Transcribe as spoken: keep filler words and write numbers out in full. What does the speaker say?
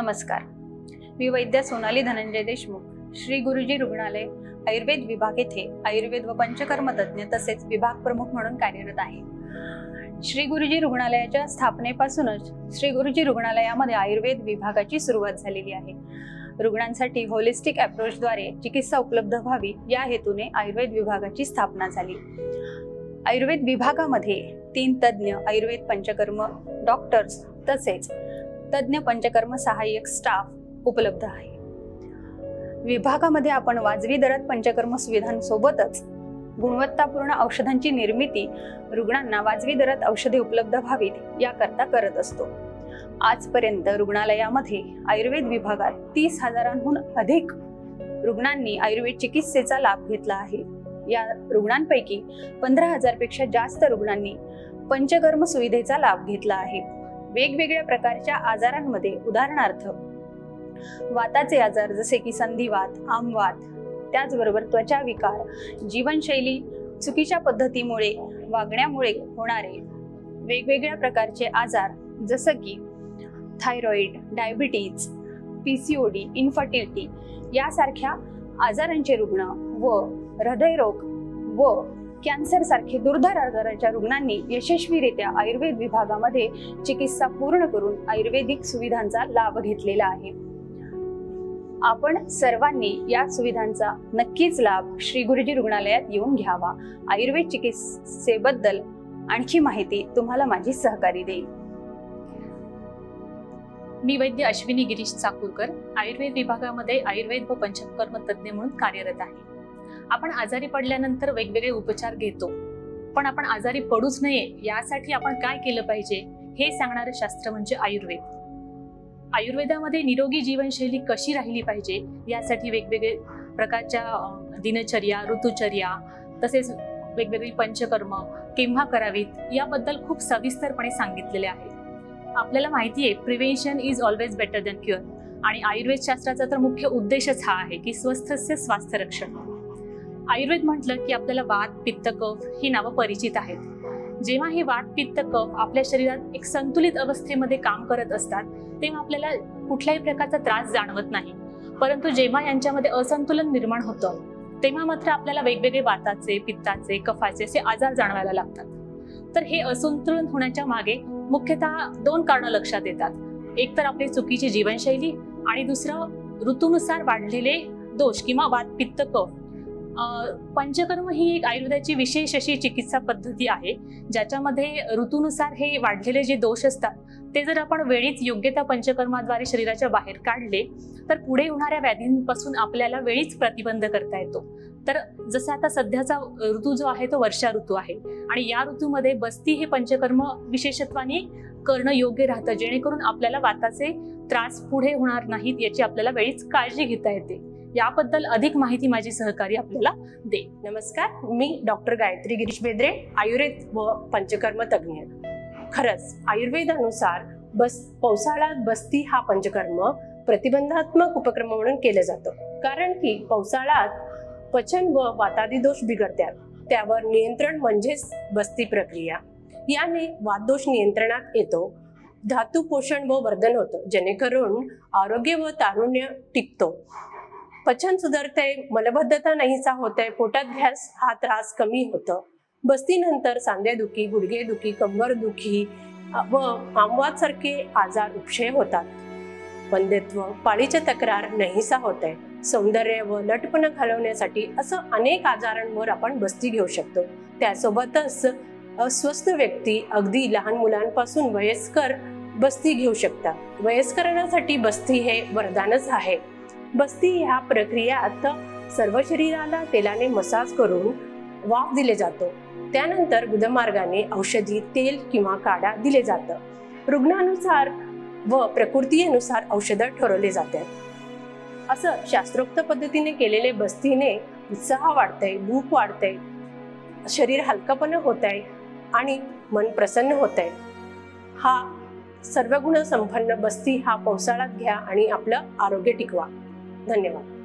नमस्कार, मी वैद्य सोनाली धनंजय देशमुख, श्री गुरुजी रुग्णालय आयुर्वेद विभाग येथे आयुर्वेद व पंचकर्म तज्ञ तसेच विभाग प्रमुख म्हणून कार्यरत आहे। श्री गुरुजी रुग्णालयाच्या स्थापनेपासूनच श्री गुरुजी रुग्णालयामध्ये आयुर्वेद विभागाची सुरुवात झालेली आहे। रुग्णांसाठी होलिस्टिक अप्रोचद्वारे चिकित्सा उपलब्ध व्हावी या हेतूने आयुर्वेद विभागाची स्थापना झाली। आयुर्वेद विभागामध्ये तीन तज्ञ आयुर्वेद पंचकर्म डॉक्टर्स तसेच तज्ञ पंचकर्म सहाय्यक स्टाफ उपलब्ध आहे। विभागामध्ये आपण वाजवी दरात पंचकर्म सुविधांसोबतच गुणवत्तापूर्ण औषधांची निर्मिती रुग्णांना वाजवी दरात औषधे उपलब्ध व्हावीत याकरता करत असतो। आजपर्यंत रुग्णालयामध्ये आयुर्वेद विभागात तीस हजारांहून अधिक रुग्णांनी आयुर्वेद चिकित्सेचा लाभ घेतला आहे। या रुग्णांपैकी पंधरा हजार पेक्षा जास्त रुग्णांनी पंचकर्म सुविधेचा लाभ घेतला आहे। वेगवेगळ्या प्रकारच्या आजारांमध्ये उदाहरणार्थ वाताचे आजार जसे की संधिवात, आमवात, त्याचबरोबर त्वचा विकार, जीवनशैली चुकीच्या पद्धतीमुळे वागण्यामुळे होणारे वेगवेगळ्या प्रकारचे आजार जसे की थायरॉइड, डायबिटीज, पीसीओडी, इन्फर्टिलिटी यासारख्या आजारांचे रुग्ण व हृदयरोग व कॅन्सर सारखे दुर्धर आजाराच्या रुग्णांनी यशस्वीरित्या आयुर्वेद विभागामध्ये चिकित्सा पूर्ण करून आयुर्वेदिक सुविधांचा लाभ घेतलेला आहे। आपण सर्वांनी या सुविधांचा नक्कीच लाभ श्री गुरुजी रुग्णालयात येऊन घ्यावा। आयुर्वेद चिकित्सेबद्दल आणखी माहिती तुम्हाला माझी सहकारी देईल। मी वैद्य अश्विनी गिरीश चाकूरकर आयुर्वेद विभागामध्ये आयुर्वेद व पंचकर्म तज्ञ म्हणून कार्यरत आहे। आपण आजारी पडल्यानंतर वेगवेगळे उपचार घेतो, पण आपण आजारी पडूच नये यासाठी आपण काय केलं पाहिजे हे सांगणारे शास्त्र म्हणजे आयुर्वेद। आयुर्वेदामध्ये निरोगी जीवनशैली कशी राहिली पाहिजे यासाठी वेगवेगळे प्रकारच्या दिनचर्या, ऋतुचर्या तसेच वेगवेगळी पंचकर्म केव्हा करावीत याबद्दल खूप सविस्तरपणे सांगितलेले आहे। आपल्याला माहिती आहे prevention is always better than cure आणि आयुर्वेद शास्त्राचा तर मुख्य उद्देशच हा आहे की स्वस्थस्य स्वास्थ्य रक्षण। आयुर्वेद म्हटलं की आपल्याला वात, पित्त, कफ ही नावं परिचित आहेत। जेव्हा हे वात, पित्त, कफ आपल्या शरीरात एक संतुलित अवस्थेमध्ये काम करत असतात तेव्हा आपल्याला कुठल्याही प्रकारचा त्रास जाणवत नाही, परंतु जेव्हा यांच्यामध्ये असंतुलन निर्माण होतं तेव्हा मात्र आपल्याला वेगवेगळे वाताचे, पित्ताचे, कफाचे असे आजार जाणवायला लागतात। तर हे असंतुलन होण्याच्या मागे मुख्यतः दोन कारणं लक्षात येतात। एक तर आपली चुकीची जीवनशैली आणि दुसरं ऋतूनुसार वाढलेले दोष किंवा वात, पित्त, कफ। पंचकर्म ही एक आयुर्वेदाची विशेष अशी चिकित्सा पद्धती आहे ज्याच्यामध्ये ऋतूनुसार हे वाढलेले जे दोष असतात ते जर आपण वेळीच योग्य त्या पंचकर्माद्वारे शरीराच्या बाहेर काढले तर पुढे होणाऱ्या व्याधींपासून आपल्याला वेळीच प्रतिबंध करता येतो। तर जसं आता सध्याचा ऋतू जो आहे तो वर्षा ऋतू आहे आणि या ऋतूमध्ये बस्ती हे पंचकर्म विशेषत्वाने करणं योग्य राहतं, जेणेकरून आपल्याला वाताचे त्रास पुढे होणार नाहीत याची आपल्याला वेळीच काळजी घेता येते। याबद्दल अधिक माहिती माझी सहकारी आपल्याला दे। नमस्कार, मी डॉक्टर गायत्री गिरीश बेद्रे, आयुर्वेद व पंचकर्म तज्ञ। खरंच आयुर्वेदानुसार बस पावसाळ्यात बस्ती हा पंचकर्म प्रतिबंधात्मक उपक्रम म्हणून केलं जातं, कारण की पावसाळ्यात पचन व वातादी दोष बिघडतात, त्यावर नियंत्रण म्हणजेच बस्ती प्रक्रिया। याने वातदोष नियंत्रणात येतो, धातू पोषण व वर्धन होतं, जेणेकरून आरोग्य व तारुण्य टिकतो, पचन सुधारते, मलबद्धता नाहीसा होते, पोटात गॅस हा त्रास कमी होतं। बस्तीनंतर सांधेदुखी, गुडघेदुखी, कंबरदुखी व आमवात सारखे आजार उपशय होतात। वंध्यत्व, पाळीची तक्रार नाहीसा होते, सौंदर्य व लटपणा घालवण्यासाठी असं अनेक आजारांवर आपण बस्ती घेऊ शकतो। त्यासोबतच अस्वस्थ व्यक्ती अगदी लहान मुलांपासून वयस्कर बस्ती घेऊ शकतात। वयस्करांसाठी बस्ती हे वरदानच आहे। बस्ती ह्या प्रक्रियेत सर्व शरीराला तेलाने मसाज करून वाफ दिले जातो, त्यानंतर गुदमार्गाने औषधी तेल किंवा काढा दिले जातं। रुग्णानुसार व प्रकृतीनुसार औषध ठरवले जातात। असं शास्त्रोक्त पद्धतीने केलेले बस्तीने उत्साह वाढतंय, भूक वाढते, शरीर हलकपणा होतंय आणि मन प्रसन्न होतंय। हा सर्व गुण संपन्न बस्ती हा पावसाळ्यात घ्या आणि आपलं आरोग्य टिकवा। धन्यवाद।